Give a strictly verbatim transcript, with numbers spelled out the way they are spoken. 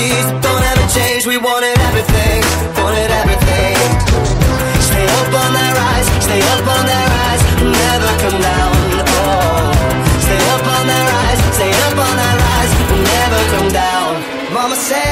realities don't ever change. We wanted everything, wanted everything. Stay up on that rise, stay up on that rise, never come down. Oh, stay up on that rise, stay up on that rise, never come down. Mama said